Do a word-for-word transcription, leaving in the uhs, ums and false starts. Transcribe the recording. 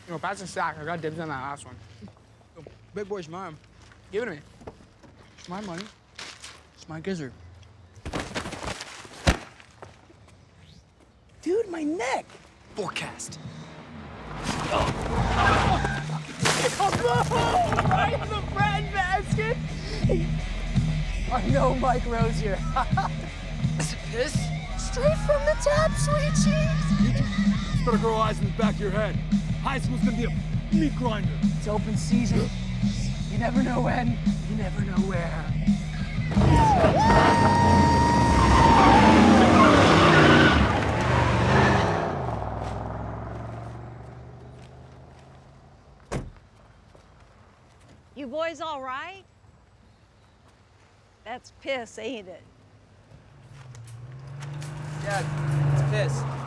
You know, pass the sack. I got dibs on that last one. Yo, big boy's mine. Give it to me. It's my money. It's my gizzard. Dude, my neck. Forecast. Oh, no! Right in the bread basket! I know Mike Rosier. Is it piss? Straight from the tap, sweet cheeks! You just better grow eyes in the back of your head. High school's gonna be a meat grinder. It's open season. You never know when, you never know where. You boys all right? That's piss, ain't it? Dad, it's piss.